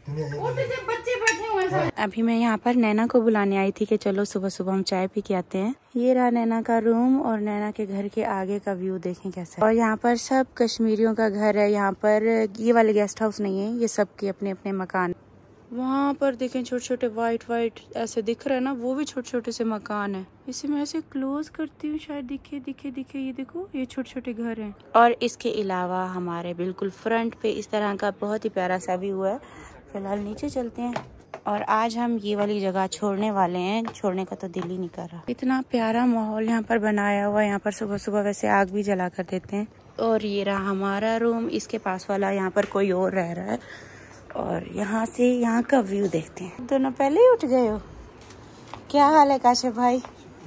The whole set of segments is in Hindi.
बच्चे बैठे हुए हैं। अभी मैं यहाँ पर नैना को बुलाने आई थी कि चलो सुबह सुबह हम चाय पी के आते हैं। ये रहा नैना का रूम और नैना के घर के आगे का व्यू देखें कैसा। और यहाँ पर सब कश्मीरियों का घर है। यहाँ पर ये वाले गेस्ट हाउस नहीं है, ये सबके अपने अपने मकान। वहाँ पर देखें छोटे छोटे वाइट ऐसे दिख रहे हैं ना, वो भी छोटे छोटे से मकान है। इसे मैं ऐसे क्लोज करती हूँ, शायद दिखे। ये देखो, ये छोटे छोटे घर हैं। और इसके अलावा हमारे बिल्कुल फ्रंट पे इस तरह का बहुत ही प्यारा सा व्यू है। फिलहाल नीचे चलते हैं और आज हम ये वाली जगह छोड़ने वाले हैं। छोड़ने का तो दिल ही नहीं कर रहा। इतना प्यारा माहौल यहाँ पर बनाया हुआ है। यहाँ पर सुबह सुबह वैसे आग भी जला कर देते हैं। और ये रहा हमारा रूम। इसके पास वाला यहाँ पर कोई और रह रहा है। और यहाँ से यहाँ का व्यू देखते हैं। दोनों पहले ही उठ गए हो? क्या हाल है काशिफ भाई?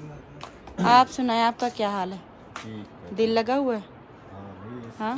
आप सुनाए, आपका क्या हाल है? दिल लगा हुआ है? हाँ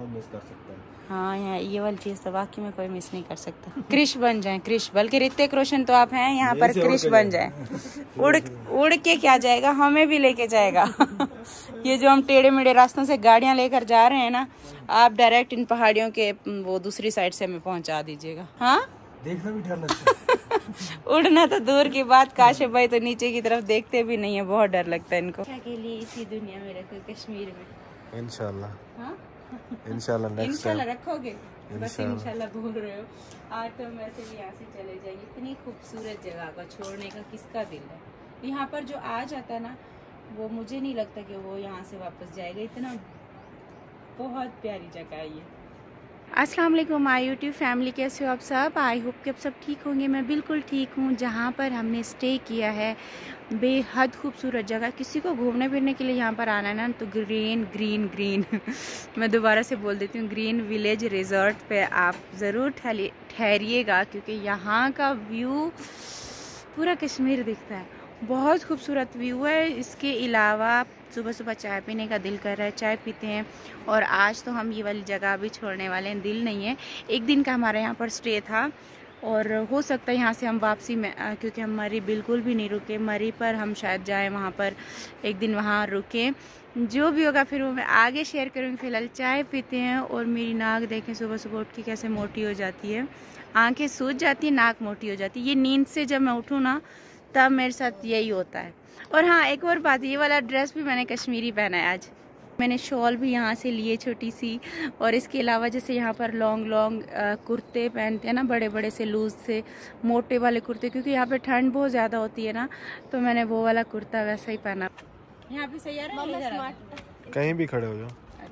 हाँ, यहाँ ये वाली चीज तो वाकई में कोई मिस नहीं कर सकता। क्रिश बन जाए, क्रिश, बल्कि ऋतिक रोशन तो आप हैं, यहाँ पर क्रिश बन जाए। उड़ के क्या जाएगा, हमें भी लेके जाएगा। ये जो हम टेढ़े मेढ़े रास्तों से गाड़ियां लेकर जा रहे हैं ना, आप डायरेक्ट इन पहाड़ियों के वो दूसरी साइड से हमें पहुंचा दीजिएगा। हाँ, देखना भी डर लगता है। उड़ना तो दूर की बात, काशिफ भाई तो नीचे की तरफ देखते भी नहीं है, बहुत डर लगता है इनको। के लिए इसी दुनिया में रखो, कश्मीर में इंशाल्लाह। हाँ इंशाल्लाह, नेक्स्ट टाइम रखोगे। बस इंशाल्लाह बोल रहे हो। आज तो हम वैसे भी यहाँ से चले जाएंगे। इतनी खूबसूरत जगह को छोड़ने का किसका दिल है? यहाँ पर जो आ जाता है ना, वो मुझे नहीं लगता कि वो यहाँ से वापस जाएगा। इतना बहुत प्यारी जगह है ये। अस्सलाम वालेकुम माय यूट्यूब फैमिली, कैसे हो आप सब? आई होप कि आप सब ठीक होंगे। मैं बिल्कुल ठीक हूँ। जहाँ पर हमने स्टे किया है, बेहद खूबसूरत जगह। किसी को घूमने फिरने के लिए यहाँ पर आना है ना, तो ग्रीन मैं दोबारा से बोल देती हूँ, ग्रीन विलेज रिजॉर्ट पे आप ज़रूर ठहरिएगा, क्योंकि यहाँ का व्यू पूरा कश्मीर दिखता है। बहुत खूबसूरत व्यू है। इसके अलावा सुबह सुबह चाय पीने का दिल कर रहा है, चाय पीते हैं। और आज तो हम ये वाली जगह भी छोड़ने वाले हैं, दिल नहीं है। एक दिन का हमारा यहाँ पर स्टे था और हो सकता है यहाँ से हम वापसी में, क्योंकि हम मरी बिल्कुल भी नहीं रुके। मरी पर हम शायद जाएं, वहाँ पर एक दिन वहाँ रुके। जो भी होगा फिर वो मैं आगे शेयर करूँगी। फिलहाल चाय पीते हैं। और मेरी नाक देखें सुबह सुबह उठ के कैसे मोटी हो जाती है, आँखें सूज जाती है, नाक मोटी हो जाती है। ये नींद से जब मैं उठूँ ना, तब मेरे साथ यही होता है। और हाँ, एक और बात, ये वाला ड्रेस भी मैंने कश्मीरी पहना है आज। मैंने शॉल भी यहाँ से लिए छोटी सी। और इसके अलावा जैसे यहाँ पर लॉन्ग कुर्ते पहनते हैं ना, बड़े बड़े से लूज से मोटे वाले कुर्ते, क्योंकि यहाँ पे ठंड बहुत ज़्यादा होती है ना, तो मैंने वो वाला कुर्ता वैसा ही पहना। यहाँ पे सही आ रहा है, कहीं भी खड़े हो जाओ।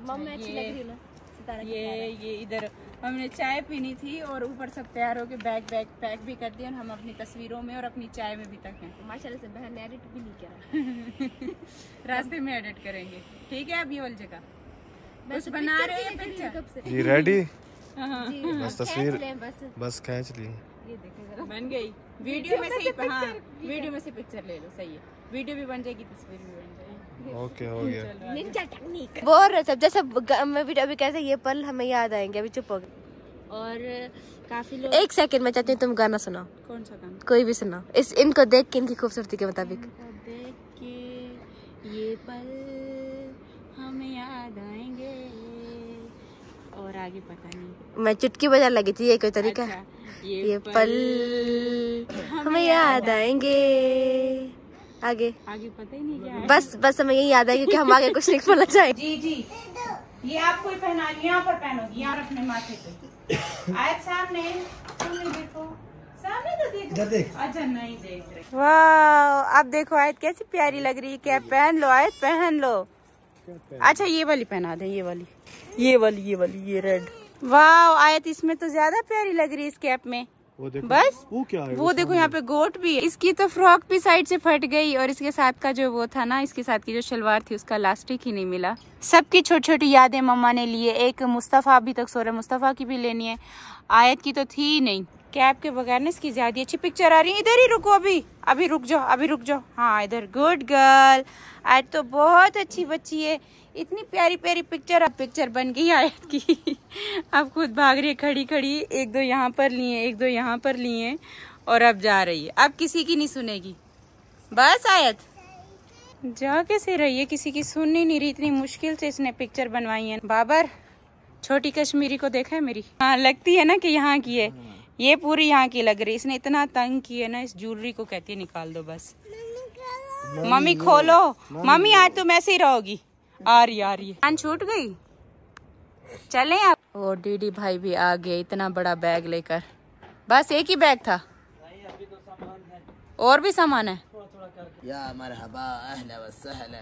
ये इधर हमने चाय पीनी थी और ऊपर सब तैयार होके बैग पैक भी कर दिया। और हम अपनी तस्वीरों में और अपनी चाय में भी तक हैं। माशाल्लाह से बहन ने एडिट भी नहीं किया। रास्ते में एडिट करेंगे, ठीक है? अब ये वाली जगह बस बना रहे हैं पिक्चर। जी रेडी? बस तस्वीर बस खींच ली। ये देखो जरा, बन गई। वीडियो में से हाँ, वीडियो में से पिक्चर ले लो, सही है। वीडियो भी बन जाएगी, तस्वीर भी बन जाएगी। ओके, हो गया। निंजा टेक्निक बोल रहे सब। जैसे मैं भी अभी कैसे ये पल हमें याद आएंगे, अभी चुप हो गए। और काफी लोग, एक सेकंड में चाहती हूँ तुम गाना सुनाओ। कौन सा गाना? कोई भी सुनाओ, इनको देख के, इनकी खूबसूरती के मुताबिक। देख के ये पल हमें याद आएंगे, और आगे पता नहीं। मैं चुटकी बजा लगी थी, ये कोई तरीका? अच्छा, ये पल हमें याद आएंगे। आगे पता ही नहीं क्या है। बस हमें यही याद है, क्योंकि हम आगे कुछ नहीं बोलना चाहें। जी ये आपको ही पहना, यहाँ पर पहनोगी, यहाँ अपने माथे पे। आयत सामने देखो, सामने तो देखो। अच्छा नहीं देख रहे। वाह, अब देखो आयत कैसी प्यारी लग रही है। क्या पहन लो आयत, पहन लो। अच्छा ये वाली पहना दे, ये वाली ये रेड। वाह आयत, इसमें तो ज्यादा प्यारी लग रही है इस कैप में। वो देखो, बस वो क्या है? वो देखो, यहाँ पे गोट भी है। इसकी तो फ्रॉक भी साइड से फट गई, और इसके साथ का जो वो था ना, इसके साथ की जो शलवार थी, उसका लास्टिक ही नहीं मिला। सबकी छोटी छोटी यादें मम्मा ने लिए। एक मुस्तफ़ा अभी तक सो रहा है, मुस्तफ़ा की भी लेनी है। आयत की तो थी ही नहीं। कैप के बगैर ना इसकी ज्यादा अच्छी पिक्चर आ रही है। इधर ही रुको, अभी रुक जाओ। हाँ इधर, गुड गर्ल। आयत तो बहुत अच्छी बच्ची है। इतनी प्यारी प्यारी पिक्चर, अब पिक्चर बन गई आयत की। अब खुद भाग रही है खड़ी। एक दो यहाँ पर लिए, और अब जा रही है। अब किसी की नहीं सुनेगी। बस आयत जा कैसे रही है, किसी की सुन ही नहीं रही। इतनी मुश्किल से इसने पिक्चर बनवाई है। बाबर, छोटी कश्मीरी को देखा है मेरी? हाँ लगती है ना कि यहाँ की है। ये पूरी यहाँ की लग रही है। इसने इतना तंग किया ना, इस ज्वेलरी को कहती है निकाल दो बस। मम्मी खोलो, मम्मी आज तुम ऐसे ही रहोगी। आ रही है। कान छूट गई, चलें आप। और डीडी भाई भी आ गए इतना बड़ा बैग लेकर। बस एक ही बैग था, और भी सामान है। या मरहबा अहला व सहला।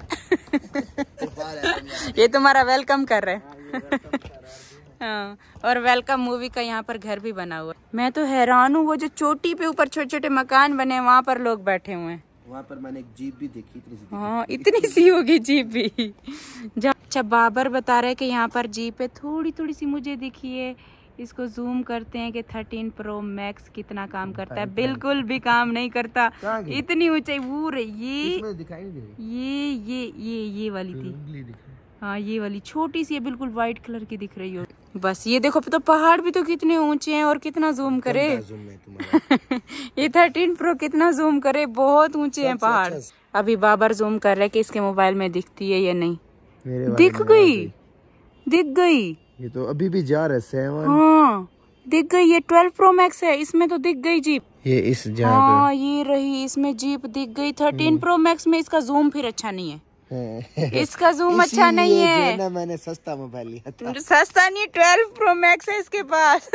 ये तुम्हारा वेलकम कर रहे हैं। हाँ, और वेलकम मूवी का यहाँ पर घर भी बना हुआ। मैं तो हैरान हूँ, वो जो चोटी पे ऊपर छोटे छोटे मकान बने हैं वहाँ पर लोग बैठे हुए हैं। वहाँ पर मैंने एक जीप भी देखी, इतनी सी। हाँ, इतनी सी होगी जीप भी। अच्छा, बाबर बता रहे कि यहाँ पर जीप है, थोड़ी थोड़ी सी मुझे दिखी है। इसको जूम करते हैं कि 13 प्रो मैक्स कितना काम करता है। बिल्कुल भी काम नहीं करता, इतनी ऊंचाई। वो ये दिखाई नहीं दे रही। ये वाली थी। हाँ, ये वाली छोटी सी है, बिल्कुल व्हाइट कलर की दिख रही हो। बस ये देखो तो पहाड़ भी तो कितने ऊंचे हैं, और कितना जूम करे। ये 13 प्रो कितना जूम करे, बहुत ऊंचे हैं पहाड़। अभी बाबर जूम कर रहे कि इसके मोबाइल में दिखती है या नहीं। दिख गई। ये तो अभी भी जा रहा है 7। हाँ, दिख गई। ये 12 प्रो मैक्स है, इसमें तो दिख गई जीप। ये इस हाँ, ये रही, इसमें जीप दिख गई। 13 प्रो मैक्स में इसका जूम फिर अच्छा नहीं है। इसका जूम अच्छा नहीं है ना, मैंने सस्ता मोबाइल लिया था। सस्ता नहीं, 12 प्रो मैक्स है इसके पास।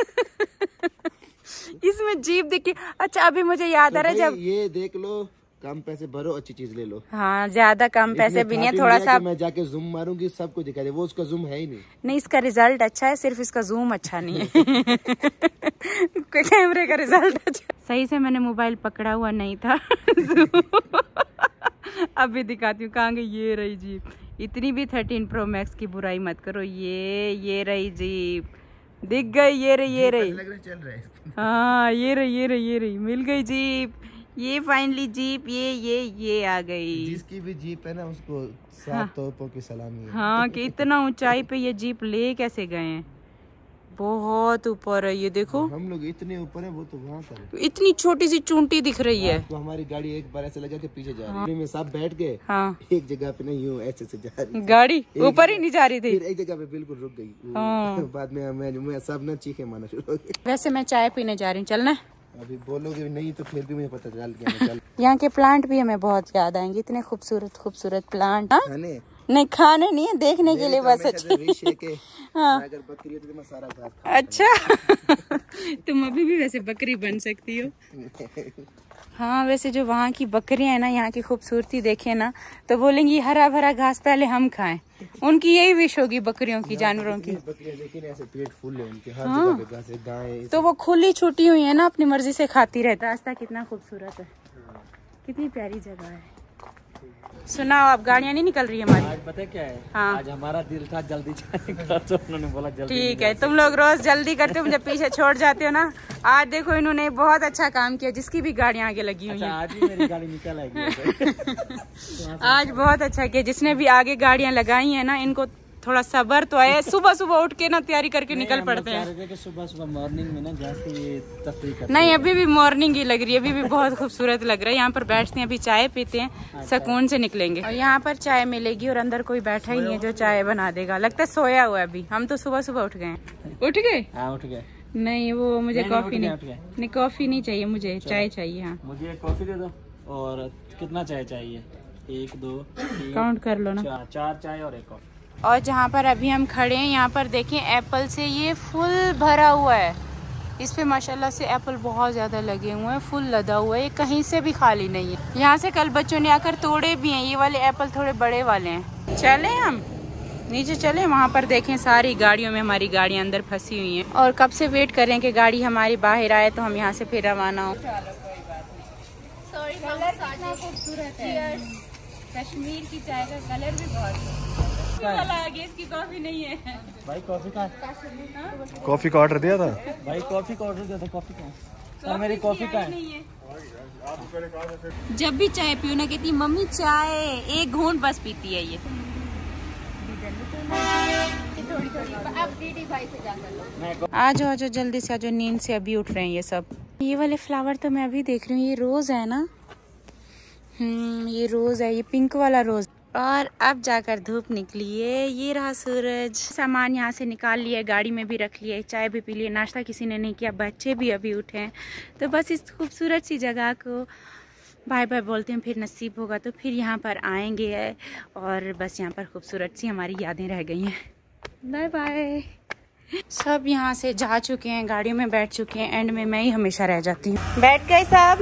इसमें जीप दिखी। अच्छा, अभी मुझे याद आ रहा है, जब ये देख लो, कम पैसे भरो, अच्छी चीज ले लो। हाँ, ज्यादा कम पैसे भी नहीं है, थोड़ा सा। मैं जाके जूम मारूंगी, सब कुछ दिखा दे। वो उसका जूम है ही नहीं। इसका रिजल्ट अच्छा है, सिर्फ इसका जूम अच्छा नहीं है। कैमरे का रिजल्ट अच्छा। सही से मैंने मोबाइल पकड़ा हुआ नहीं था। अभी दिखाती हूँ, कहाँ गई। ये रही जीप। इतनी भी 13 प्रो मैक्स की बुराई मत करो। ये रही जीप, दिख गई। ये रही। लग रहा है चल रहा है। हाँ, ये रही, मिल गई जीप। ये फाइनली जीप, ये आ गई। जिसकी भी जीप है ना, उसको 7 तोपों की सलामी है। हाँ, कि इतना ऊंचाई पे ये जीप ले कैसे गए हैं। बहुत ऊपर है, ये देखो। हम लोग इतने ऊपर है, वो तो वहाँ पर है। इतनी छोटी सी चूंटी दिख रही है। तो हमारी गाड़ी एक बार ऐसे लगा के पीछे जा रही है। में सब बैठ गए। हाँ, एक जगह पे नहीं, यूं ऐसे से जा रही। गाड़ी ऊपर ही नहीं जा रही थी। फिर एक जगह पे बिल्कुल रुक गई। बाद में मैं सब ना चीखे मारना शुरू हो गए। वैसे मैं चाय पीने जा रही हूँ, चलना। अभी बोलोगे नहीं तो फिर भी मुझे पता चल गया। यहाँ के प्लांट भी हमें बहुत याद आएंगे, इतने खूबसूरत प्लांट। नहीं, खाने नहीं है, देखने के लिए बस। हाँ, अगर बकरी है तो मैं सारा घास। अच्छा। तुम अभी भी वैसे बकरी बन सकती हो। हाँ, वैसे जो वहाँ की बकरियां है ना, यहाँ की खूबसूरती देखे ना तो बोलेंगी हरा भरा घास पहले हम खाएं। उनकी यही विश होगी बकरियों की, जानवरों की। बकरियां लेकिन ऐसे पेट फुल है उनके, हर जगह पे घास है। गाय तो वो खुली छुट्टी हुई है ना, अपनी मर्जी से खाती रहती। रास्ता कितना खूबसूरत है, कितनी प्यारी जगह है। सुनाओ, अब गाड़ियाँ नहीं निकल रही हमारी। आज पता क्या है? हाँ, आज हमारा दिल था जल्दी जाने का, तो उन्होंने बोला जल्दी। ठीक है, तुम लोग रोज जल्दी करते हो, मुझे पीछे छोड़ जाते हो ना। आज देखो, इन्होंने बहुत अच्छा काम किया, जिसकी भी गाड़ियाँ आगे लगी हुई हैं। आज ही मेरी गाड़ी निकल आएगी। आज बहुत अच्छा किया, जिसने भी आगे गाड़ियाँ लगाई है ना, इनको थोड़ा सब्र तो है। सुबह उठ के ना तैयारी करके निकल पड़ते हैं। सुबह मॉर्निंग में ना जाके ये तफरीह करते हैं। नहीं, अभी भी मॉर्निंग ही लग रही है, अभी भी बहुत खूबसूरत लग रहा है। यहाँ पर बैठते हैं, अभी चाय पीते हैं, सुकून से निकलेंगे। और यहाँ पर चाय मिलेगी, और अंदर कोई बैठा ही नहीं है जो चाय बना देगा। लगता है सोया हुआ है अभी। हम तो सुबह उठ गए। उठ गए? हाँ, उठ गए। नहीं, वो मुझे कॉफी नहीं, कॉफी नहीं चाहिए मुझे, चाय चाहिए। हाँ, मुझे कॉफी दे दो। और कितना चाय चाहिए? 1 2 3 काउंट कर लो ना। 4 चाय और 1 कॉफी। और जहाँ पर अभी हम खड़े हैं, यहाँ पर देखें, एप्पल से ये फुल भरा हुआ है। इस पे माशाल्लाह से एप्पल बहुत ज़्यादा लगे हुए हैं, फुल लदा हुआ है, ये कहीं से भी खाली नहीं है। यहाँ से कल बच्चों ने आकर तोड़े भी हैं। ये वाले एप्पल थोड़े बड़े वाले हैं। चलें हम नीचे, चलें। वहाँ पर देखें, सारी गाड़ियों में हमारी गाड़ियाँ अंदर फंसी हुई हैं, और कब से वेट करें कि गाड़ी हमारी बाहर आए तो हम यहाँ से फिर रवाना हो। कश्मीर की चाय का कलर भी बहुत है। इसकी कॉफी नहीं है भाई। कॉफी का कॉफी का ऑर्डर दिया था भाई, कॉफी का ऑर्डर दिया था। कॉफी का सर, मेरी कॉफी का है। जब भी चाय पियो ना, कहती मम्मी चाय, एक घूंट बस पीती है ये। आ जाओ जल्दी से, आ जाओ, नींद से अभी उठ रहे हैं ये सब। ये वाले फ्लावर तो मैं अभी देख रही हूँ, ये रोज है ना। ये रोज है, ये पिंक वाला रोज। और अब जाकर धूप निकली है। ये रहा सूरज। सामान यहाँ से निकाल लिए, गाड़ी में भी रख लिए, चाय भी पी लिए, नाश्ता किसी ने नहीं किया, बच्चे भी अभी उठे हैं। तो बस इस खूबसूरत सी जगह को बाय बाय बोलते हैं, फिर नसीब होगा तो फिर यहाँ पर आएंगे। और बस यहाँ पर खूबसूरत सी हमारी यादें रह गई हैं। Bye bye. सब यहाँ से जा चुके हैं, गाड़ियों में बैठ चुके हैं, एंड में मैं ही हमेशा रह जाती हूँ। बैठ गए सब।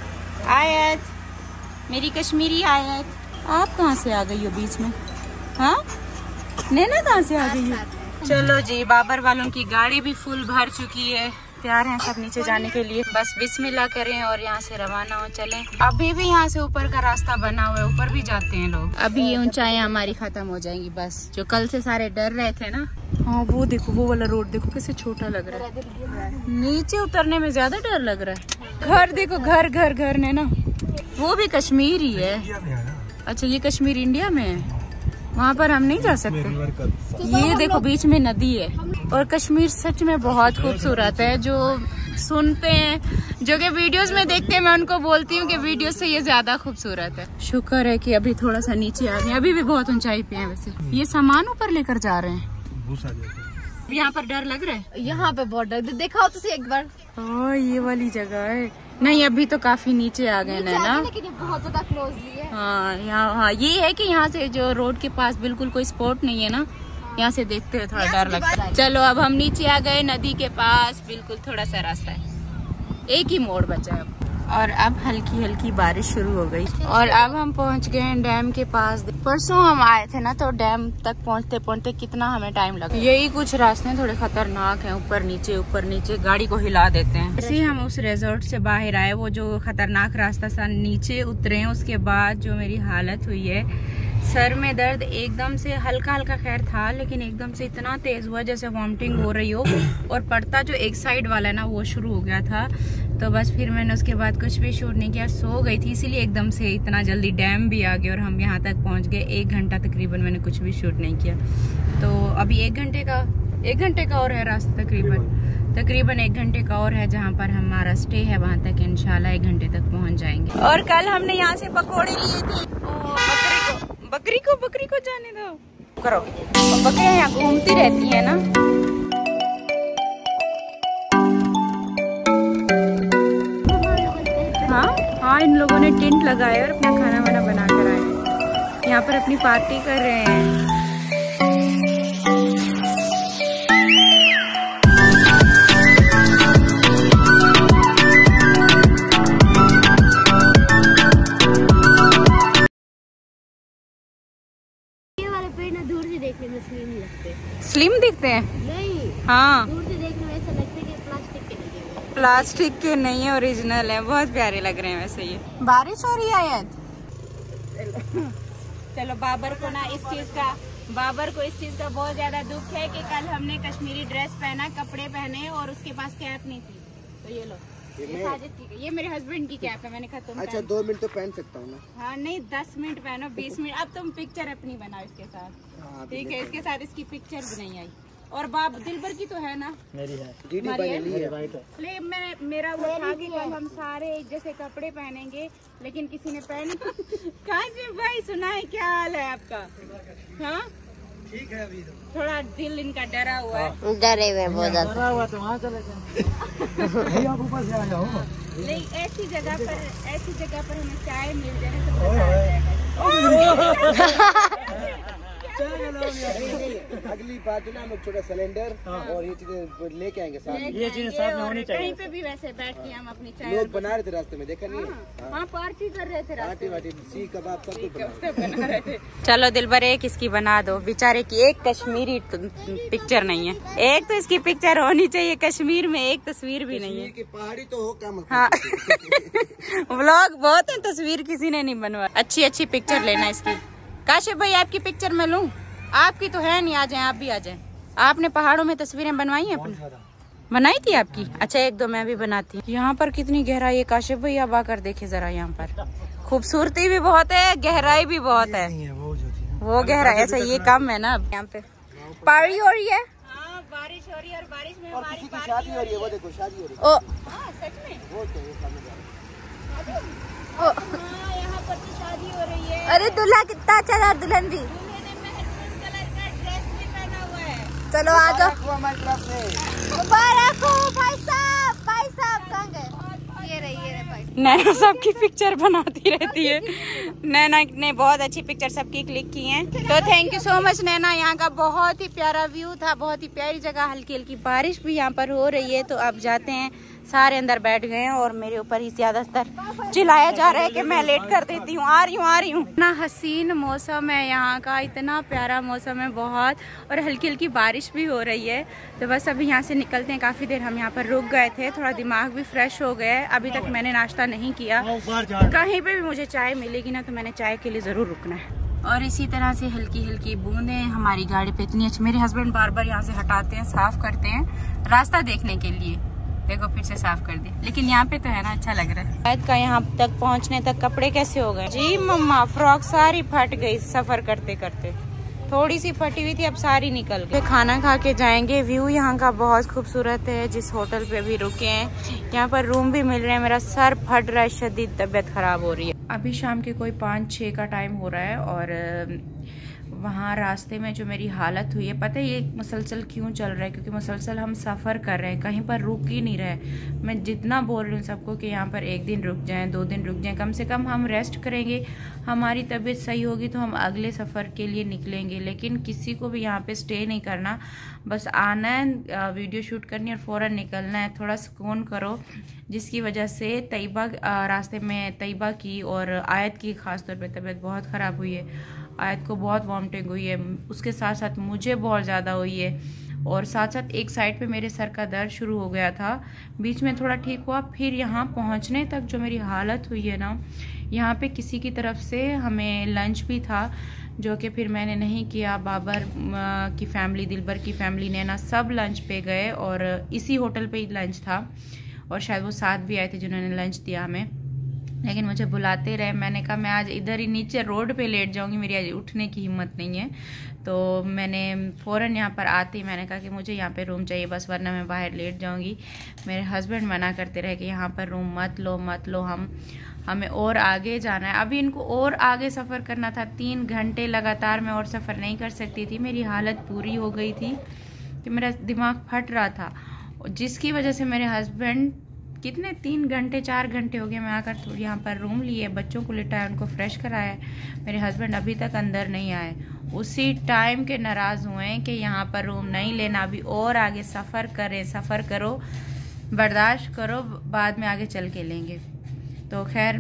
आयत, मेरी कश्मीरी आयत, आप कहाँ से आ गई हो बीच में? हाँ, नैना कहाँ से आ गई हो? चलो जी, बाबर वालों की गाड़ी भी फुल भर चुकी है, तैयार हैं सब नीचे जाने के लिए। बस बिस्मिल्लाह करें और यहाँ से रवाना हो चलें। अभी भी यहाँ से ऊपर का रास्ता बना हुआ है, ऊपर भी जाते हैं लोग। अभी ये ऊंचाइयाँ हमारी खत्म हो जाएंगी बस। जो कल से सारे डर रहे थे ना, हाँ वो देखो, वो वाला रोड देखो कैसे छोटा लग रहा है। नीचे उतरने में ज्यादा डर लग रहा है। घर देखो, घर घर घर ने ना, वो भी कश्मीर ही है। अच्छा, ये कश्मीर इंडिया में है, वहाँ पर हम नहीं जा सकते। ये देखो बीच में नदी है। और कश्मीर सच में बहुत खूबसूरत है। जो सुनते हैं, जो कि वीडियोस में देखते हैं, मैं उनको बोलती हूँ कि वीडियोस से ये ज्यादा खूबसूरत है। शुक्र है कि अभी थोड़ा सा नीचे आ गए, अभी भी बहुत ऊंचाई पे है। वैसे ये सामान ऊपर लेकर जा रहे हैं। यहाँ पर डर लग रहा है, यहाँ पे बहुत डर। दिखाओ तुझे एक बार। ये वाली जगह है। नहीं, अभी तो काफी नीचे आ गए ना, लेकिन ये बहुत ज्यादा क्लोजली है। हाँ यहाँ, हाँ ये है कि यहाँ से जो रोड के पास बिल्कुल कोई स्पॉट नहीं है ना, यहाँ से देखते हैं थोड़ा डर लगता है। चलो अब हम नीचे आ गए नदी के पास, बिल्कुल थोड़ा सा रास्ता है, एक ही मोड़ बचा है अब। और अब हल्की हल्की बारिश शुरू हो गई और अब हम पहुँच गए हैं डैम के पास। परसों हम आए थे ना, तो डैम तक पहुँचते पहुँचते कितना हमें टाइम लगा। यही कुछ रास्ते थोड़े खतरनाक हैं, ऊपर नीचे गाड़ी को हिला देते हैं। ऐसे ही हम उस रिजॉर्ट से बाहर आए, वो जो खतरनाक रास्ता था, नीचे उतरे, उसके बाद जो मेरी हालत हुई है, सर में दर्द एकदम से, हल्का हल्का खैर था, लेकिन एकदम से इतना तेज हुआ जैसे वॉमिटिंग हो रही हो। और पड़ता जो एक साइड वाला है ना, वो शुरू हो गया था। तो बस फिर मैंने उसके बाद कुछ भी शूट नहीं किया, सो गई थी, इसीलिए एकदम से इतना जल्दी डैम भी आ गया और हम यहाँ तक पहुँच गए। 1 घंटा तकरीबन मैंने कुछ भी शूट नहीं किया। तो अभी 1 घंटे का और है रास्ता, तकरीबन 1 घंटे का और है, जहाँ पर हमारा स्टे है वहाँ तक इंशाल्लाह 1 घंटे तक पहुँच जाएंगे। और कल हमने यहाँ से पकौड़े लिए थे। बकरी को जाने दो करो, बकरियाँ यहाँ घूमती रहती है ना। हाँ, इन लोगों ने टेंट लगाया और अपना खाना वाना बना कर आए हैं, यहाँ पर अपनी पार्टी कर रहे हैं। स्लिम दिखते हैं? नहीं, हाँ, दूर से देखने में ऐसा लगता है कि प्लास्टिक के नहीं है। प्लास्टिक के नहीं है, ओरिजिनल है, बहुत प्यारे लग रहे हैं। वैसे ये बारिश हो रही है। चलो बाबर को इस चीज का बहुत ज्यादा दुख है कि कल हमने कश्मीरी ड्रेस पहना, कपड़े पहने और उसके पास कैप नहीं थी। तो ये लो, ये मेरे हस्बैंड की कैप है, मैंने कहा तुम। अच्छा 2 मिनट तो पहन सकता हूँ ना? हाँ नहीं, 10 मिनट पहनो, 20 मिनट। अब तुम पिक्चर अपनी बनाओ इसके साथ, ठीक है? इसके साथ इसकी पिक्चर भी नहीं आई। और बाप दिलबर की तो है ना? मेरी है, मेरा वो था कि कल हम सारे एक जैसे कपड़े पहनेंगे, लेकिन किसी ने पहन काशिफ भाई सुनाए, क्या हाल है आपका? हाँ ठीक है, अभी थोड़ा दिल इनका डरा हुआ है। डरे हुए बहुत ज्यादा। तो वहाँ चले नहीं, ऐसी जगह पर हमें चाय मिल जाए तो अगली बात ना, हम छोटा सिलेंडर और ये चीजें लेके आएंगे साथ में। ये चीजें साथ में होनी चाहिए। कहीं पे भी वैसे बैठ के हम अपनी चाय, लोग बना रहे थे रास्ते में, देखा नहीं? वहाँ पार्टी कर रहे थे, पार्टी वाटी, सीख कबाब सब कुछ बना रहे थे। चलो दिलबर, एक इसकी बना दो, बेचारे की एक कश्मीरी पिक्चर नहीं है। एक तो इसकी पिक्चर होनी चाहिए कश्मीर में, एक तस्वीर भी नहीं है। पहाड़ी तो हो कम। हाँ व्लॉग बहुत है, तस्वीर किसी ने नहीं बनवा। अच्छी पिक्चर लेना इसकी। काशिफ भाई, आपकी पिक्चर मैं लूं? आपकी तो है नहीं, आ जाएं, आप भी आ जाएं। आपने पहाड़ों में तस्वीरें बनवाई हैं अपने? बनाई थी आपकी? अच्छा 1-2 मैं भी बनाती। यहाँ पर कितनी गहराई है काशिफ भाई, आप आकर देखे जरा। यहाँ पर खूबसूरती भी बहुत है, गहराई भी बहुत है। वो गहराई, अच्छा ये कम है ना। अब यहाँ पे पारी हो रही है, बारिश हो रही है, और बारिश में हमारी शादी हो रही है। वो देखो, शादी हो रही है। सच में? यहाँ पर तो शादी हो रही है। अरे दूल्हा कितना अच्छा था, दुल्हन भी। कलर का ड्रेस भी पहना हुआ है। चलो आ जाओ। मुबारक हो भाई साहब। भाई साहब कहाँ गए? ये रहे भाई। नैना सबकी पिक्चर बनाती रहती है। नैना ने बहुत अच्छी पिक्चर सबकी क्लिक की हैं। तो thank you so much Naina. यहाँ का बहुत ही प्यारा व्यू था, बहुत ही प्यारी जगह। हल्की हल्की बारिश भी यहाँ पर हो रही है। तो अब जाते हैं, सारे अंदर बैठ गए हैं और मेरे ऊपर ही ज्यादातर चिल्लाया जा रहा है कि मैं लेट कर देती हूँ। आ रही हूँ। इतना हसीन मौसम है यहाँ का, इतना प्यारा मौसम है बहुत, और हल्की हल्की बारिश भी हो रही है। तो बस अभी यहाँ से निकलते हैं। काफी देर हम यहाँ पर रुक गए थे, थोड़ा दिमाग भी फ्रेश हो गया है। अभी तक मैंने नाश्ता नहीं किया। कहीं पे भी मुझे चाय मिलेगी ना तो मैंने चाय के लिए जरूर रुकना है। और इसी तरह से हल्की हल्की बूंदें हमारी गाड़ी पे इतनी अच्छी। मेरे हस्बैंड बार बार यहाँ से हटाते हैं, साफ करते हैं रास्ता देखने के लिए। देखो फिर से साफ कर दी, लेकिन यहाँ पे तो है ना अच्छा लग रहा है। शायद का यहाँ तक पहुँचने तक कपड़े कैसे हो गए जी मम्मा, फ्रॉक सारी फट गई सफर करते करते। थोड़ी सी फटी हुई थी, अब सारी निकल गई। खाना खा के जाएंगे। व्यू यहाँ का बहुत खूबसूरत है। जिस होटल पे भी रुके हैं यहाँ पर रूम भी मिल रहे हैं। मेरा सर फट रहा है, शदीद तबीयत खराब हो रही है। अभी शाम के कोई 5-6 का टाइम हो रहा है और वहाँ रास्ते में जो मेरी हालत हुई है, पता है ये मुसलसल क्यों चल रहा है? क्योंकि मुसलसल हम सफ़र कर रहे हैं, कहीं पर रुक ही नहीं रहे। मैं जितना बोल रही हूँ सबको कि यहाँ पर 1 दिन रुक जाएं, 2 दिन रुक जाएं, कम से कम हम रेस्ट करेंगे, हमारी तबीयत सही होगी तो हम अगले सफ़र के लिए निकलेंगे। लेकिन किसी को भी यहाँ पे स्टे नहीं करना, बस आना है, वीडियो शूट करनी और फ़ौरन निकलना है। थोड़ा सुकून करो, जिसकी वजह से तैयबा रास्ते में तैयबा की और आयत की ख़ासतौर पर तबीयत बहुत ख़राब हुई है। आयत को बहुत वॉमिटिंग हुई है, उसके साथ साथ मुझे बहुत ज़्यादा हुई है, और साथ साथ एक साइड पे मेरे सर का दर्द शुरू हो गया था। बीच में थोड़ा ठीक हुआ, फिर यहाँ पहुँचने तक जो मेरी हालत हुई है ना, यहाँ पे किसी की तरफ से हमें लंच भी था जो कि फिर मैंने नहीं किया। बाबर की फैमिली, दिलबर की फैमिली, नैना सब लंच पे गए और इसी होटल पे ही लंच था, और शायद वो साथ भी आए थे जिन्होंने लंच दिया हमें। लेकिन मुझे बुलाते रहे। मैंने कहा मैं आज इधर ही नीचे रोड पे लेट जाऊंगी, मेरी आज उठने की हिम्मत नहीं है। तो मैंने फ़ौरन यहाँ पर आते ही मैंने कहा कि मुझे यहाँ पे रूम चाहिए बस, वरना मैं बाहर लेट जाऊंगी। मेरे हस्बैंड मना करते रहे कि यहाँ पर रूम मत लो, हमें और आगे जाना है। अभी इनको और आगे सफ़र करना था, 3 घंटे लगातार मैं और सफ़र नहीं कर सकती थी। मेरी हालत पूरी हो गई थी कि मेरा दिमाग फट रहा था, जिसकी वजह से मेरे हस्बैंड कितने 3 घंटे 4 घंटे हो गए मैं आकर तो यहाँ पर रूम लिए, बच्चों को लिटाया, उनको फ्रेश कराया। मेरे हस्बैंड अभी तक अंदर नहीं आए, उसी टाइम के नाराज़ हुए हैं कि यहाँ पर रूम नहीं लेना, अभी और आगे सफ़र करो, बर्दाश्त करो, बाद में आगे चल के लेंगे। तो खैर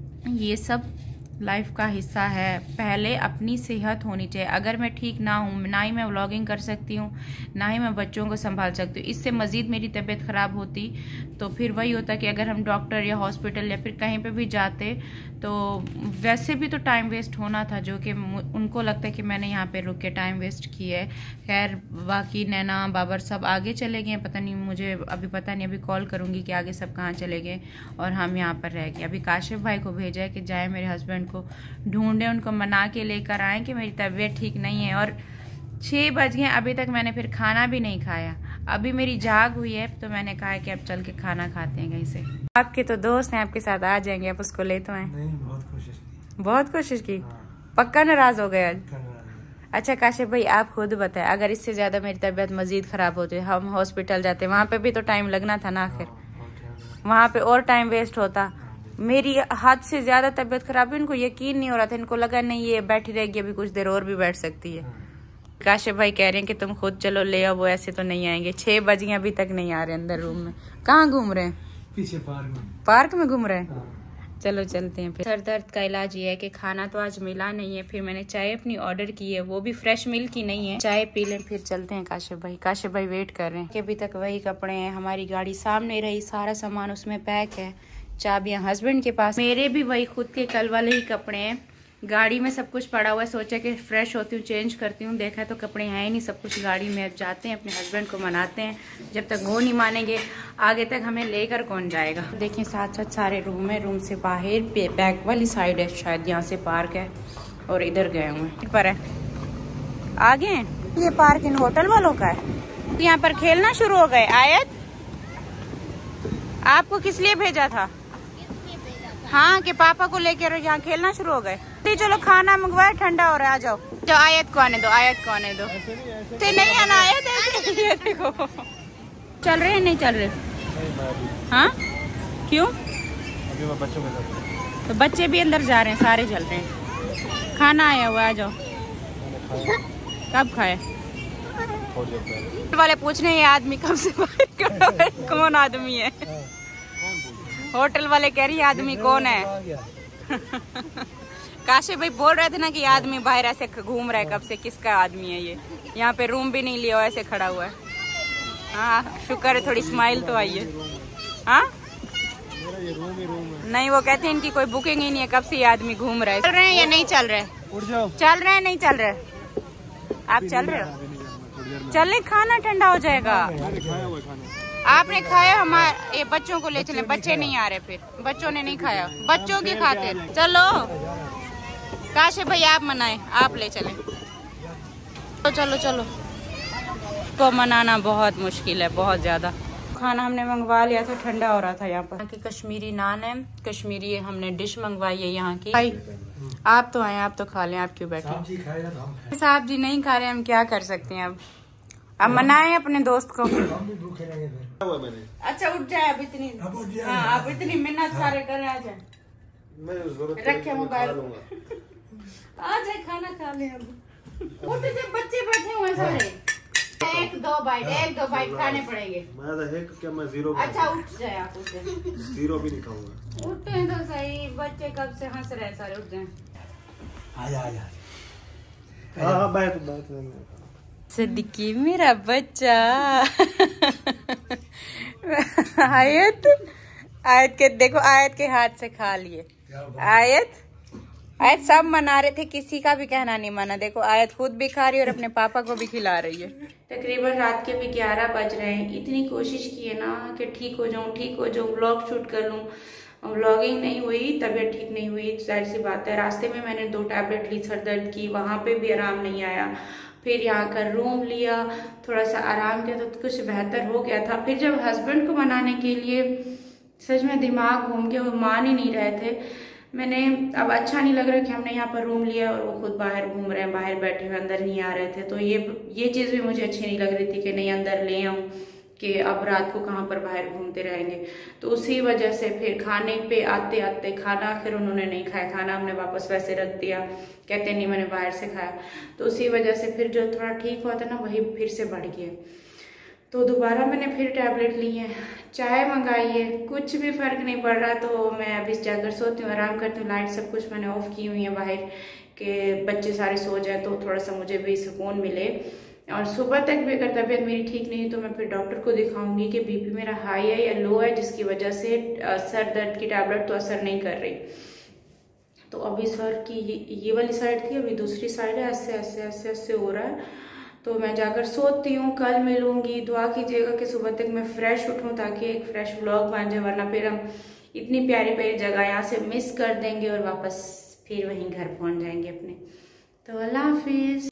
ये सब लाइफ का हिस्सा है। पहले अपनी सेहत होनी चाहिए। अगर मैं ठीक ना हूँ, ना ही मैं व्लॉगिंग कर सकती हूँ, ना ही मैं बच्चों को संभाल सकती हूँ, इससे मज़ीद मेरी तबीयत ख़राब होती, तो फिर वही होता कि अगर हम डॉक्टर या हॉस्पिटल या फिर कहीं पे भी जाते तो वैसे भी तो टाइम वेस्ट होना था, जो कि उनको लगता है कि मैंने यहाँ पे रुक के टाइम वेस्ट किया है। खैर बाकी नैना बाबर सब आगे चले गए, पता नहीं, मुझे अभी पता नहीं, अभी कॉल करूँगी कि आगे सब कहाँ चले गए और हम यहाँ पर रह गए। अभी काशिफ भाई को भेजा है कि जाए मेरे हस्बैंड को ढूंढे, उनको मना के लेकर आए कि मेरी तबीयत ठीक नहीं है। और 6 बज गए, अभी तक मैंने फिर खाना भी नहीं खाया। अभी मेरी जाग हुई है तो मैंने कहा कि अब चल के खाना खाते हैं कहीं से। आपके तो दोस्त हैं, आपके साथ आ जाएंगे, आप उसको ले तो आए। बहुत कोशिश की। पक्का नाराज हो गए आज? अच्छा काशिफ भाई आप खुद बताएं, अगर इससे ज्यादा मेरी तबीयत मजीद खराब होती, हम हॉस्पिटल जाते, वहाँ पे भी तो टाइम लगना था ना, आखिर वहाँ पे और टाइम वेस्ट होता। मेरी हद से ज्यादा तबीयत खराब है, इनको यकीन नहीं हो रहा था, इनको लगा नहीं ये बैठी रहेगी, अभी कुछ देर और भी बैठ सकती है। काशिफ भाई कह रहे हैं कि तुम खुद चलो ले आओ, वो ऐसे तो नहीं आएंगे। 6 बज गए अभी तक नहीं आ रहे अंदर रूम में। कहाँ घूम रहे हैं? पीछे पार्क में घूम रहे हैं। चलो चलते हैं फिर। सर दर्द का इलाज ये है कि खाना तो आज मिला नहीं है, फिर मैंने चाय अपनी ऑर्डर की है, वो भी फ्रेश मिल्क की नहीं है। चाय पी लें फिर चलते हैं। काशिफ भाई वेट कर रहे हैं कि अभी तक वही कपड़े हैं, हमारी गाड़ी सामने रही, सारा सामान उसमें पैक है, चाबियां हस्बैंड के पास, मेरे भी वही खुद के कल वाले ही कपड़े हैं, गाड़ी में सब कुछ पड़ा हुआ है। सोचा कि फ्रेश होती हूँ, चेंज करती हूँ, देखा तो कपड़े हैं ही नहीं, सब कुछ गाड़ी में। अब जाते हैं, अपने हस्बैंड को मनाते हैं, जब तक वो नहीं मानेंगे आगे तक हमें लेकर कौन जाएगा। देखें साथ साथ सारे रूम है, रूम से बाहर बैक वाली साइड है, शायद यहाँ से पार्क है, और इधर गए हुए पर है आगे। ये पार्क इन होटल वालों का है। यहाँ पर खेलना शुरू हो गए। आयत आपको किस लिए भेजा था? हाँ कि पापा को लेकर यहाँ खेलना शुरू हो गए। चलो खाना मंगवाए, ठंडा हो रहा है, आ जाओ। जो आयत को आने दो, आयत को आने दो। ऐसे नहीं आना, आयत ऐसे देखो। चल रहे हैं नहीं चल रहे? हाँ क्यों? अभी मैं बच्चों के साथ। तो बच्चे भी अंदर जा रहे हैं, सारे चल रहे हैं। खाना आया हुआ, आ जाओ। कब खाए? वाले पूछ रहे हैं ये आदमी कब से बाहर कौन आदमी है? होटल वाले कह रही है आदमी कौन है? काशिफ भाई बोल रहे थे ना कि ये आदमी बाहर ऐसे घूम रहा है कब से, किसका आदमी है ये? यहाँ पे रूम भी नहीं लिया, ऐसे खड़ा हुआ है। हाँ शुक्र है थोड़ी स्माइल तो आई है। हाँ नहीं, वो कहते हैं इनकी कोई बुकिंग ही नहीं है, कब से ये आदमी घूम रहा है। चल रहे हैं या नहीं चल रहे? चल रहे हैं नहीं चल रहे? आप चल रहे हो? चले, खाना ठंडा हो जाएगा। आपने खाया, हमारे ये बच्चों को ले चले, बच्चे नहीं आ रहे, फिर बच्चों ने नहीं खाया, बच्चों की खातिर। चलो काशिफ भाई आप मनाए, आप ले चले। तो चलो चलो, तो मनाना बहुत मुश्किल है, बहुत ज्यादा। खाना हमने मंगवा लिया था, ठंडा हो रहा था। यहाँ पर की कश्मीरी नान है, कश्मीरी हमने डिश मंगवाई है यहाँ की। भाई आप तो आए, आप तो खा लें, आप क्यों बैठे? साहब जी नहीं खा रहे, हम क्या कर सकते हैं? अब मनाए अपने दोस्त को। अच्छा उठ जाए, अब इतनी हाँ, अब इतनी मिन्नत सारे कर आ जाए, रखे मोबाइल, आ जाए खाना खा ले। अब उठ जाए, बच्चे बैठे हुए सारे। एक दो बाइट खाने पड़ेंगे। मैं जीरो। अच्छा उठ जाए, आप उठ जाए। जीरो भी नहीं खाऊंगा। उठते हैं तो सही, बच्चे कब से हंस रहे सारे, उठ जाए। हाँ बैठ। सिद्दीकी मेरा बच्चा। आयत के देखो, आयत के हाथ से खा लिए। आयत सब मना रहे थे, किसी का भी कहना नहीं माना। देखो आयत खुद भी खा रही है और अपने पापा को भी खिला रही है। तकरीबन रात के भी 11 बज रहे हैं। इतनी कोशिश की है ना कि ठीक हो जाऊं, व्लॉग शूट कर लूं। व्लॉगिंग नहीं हुई, तबीयत ठीक नहीं हुई, जाहिर सी बात है। रास्ते में मैंने 2 टैबलेट ली सर दर्द की, वहां पे भी आराम नहीं आया। फिर यहाँ कर रूम लिया, थोड़ा सा आराम किया तो कुछ बेहतर हो गया था। फिर जब हस्बैंड को मनाने के लिए सच में दिमाग घूम के, वो मान ही नहीं रहे थे। मैंने अब अच्छा नहीं लग रहा कि हमने यहाँ पर रूम लिया और वो खुद बाहर घूम रहे हैं, बाहर बैठे हुए, अंदर नहीं आ रहे थे। तो ये चीज़ भी मुझे अच्छी नहीं लग रही थी कि नहीं अंदर ले आऊँ, कि अब रात को कहाँ पर बाहर घूमते रहेंगे। तो उसी वजह से फिर खाने पे आते आते खाना फिर उन्होंने नहीं खाया, खाना हमने वापस वैसे रख दिया, कहते नहीं मैंने बाहर से खाया। तो उसी वजह से फिर जो थोड़ा ठीक हुआ था ना, वही फिर से बढ़ गया। तो दोबारा मैंने फिर टैबलेट ली है, चाय मंगाई है, कुछ भी फर्क नहीं पड़ रहा। तो मैं अभी जाकर सोती हूँ, आराम करती हूँ। लाइट सब कुछ मैंने ऑफ की हुई है बाहर, कि बच्चे सारे सो जाए तो थोड़ा सा मुझे भी सुकून मिले। और सुबह तक भी अगर तबीयत मेरी ठीक नहीं तो मैं फिर डॉक्टर को दिखाऊंगी कि बीपी मेरा हाई है या लो है, जिसकी वजह से सर दर्द की टैबलेट तो असर नहीं कर रही। तो अभी सर की ये वाली साइड थी, अभी दूसरी साइड है, ऐसे हो रहा है। तो मैं जाकर सोती हूँ, कल मिलूंगी। दुआ कीजिएगा कि सुबह तक मैं फ्रेश उठूँ ताकि एक फ्रेश व्लॉग बन जाए, वरना फिर हम इतनी प्यारी प्यारी जगह यहाँ से मिस कर देंगे और वापस फिर वहीं घर पहुँच जाएंगे अपने। तो अल्लाह हाफिज।